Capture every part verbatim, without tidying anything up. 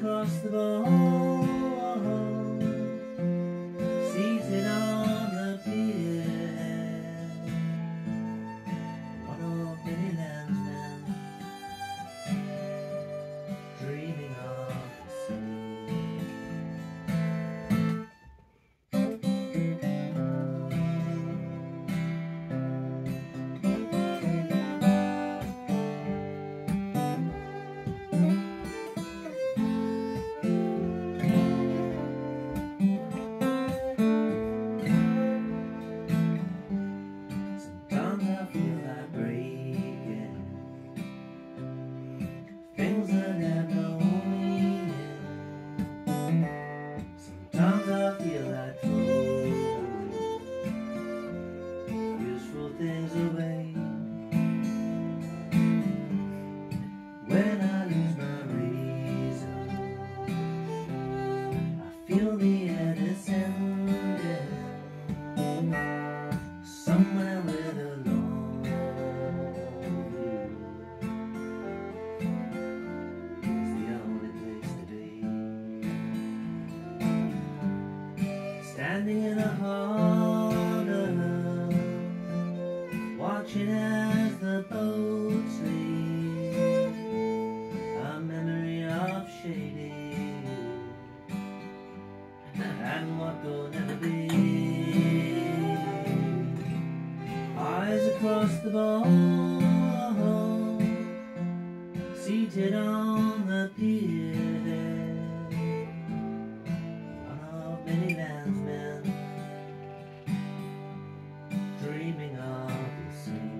across the board, seated on the pier, one of many landsmen dreaming of the sea. Things that have no meaning. Sometimes I feel like throwing useful things away. When I lose my reason, I feel the air descending somewhere with a long view. Standing in a harbor, watching as the boats leave, a memory of shady and what will never be. Eyes across the board, seated on the pier, many landsmen dreaming of the sea.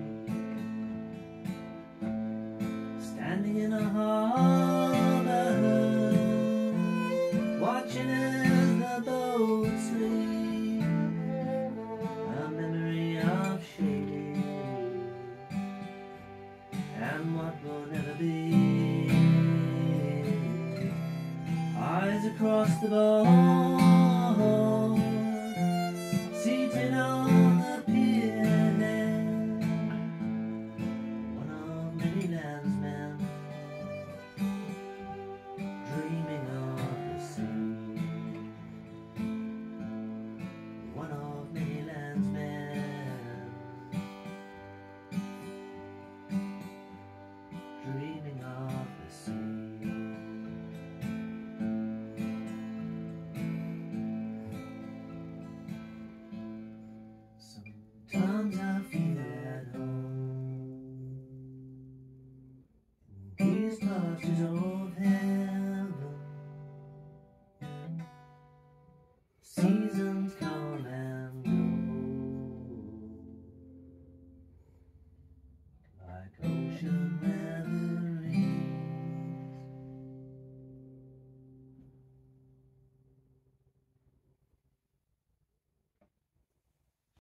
Standing in a harbor, watching as the boats leave, a memory of shady and what will never be. Eyes across the board, seated on the pier, one of many landsmen dreaming of the sea. One of many landsmen dreaming of the sea. Sometimes I feel at home in these clusters of heaven. Seasons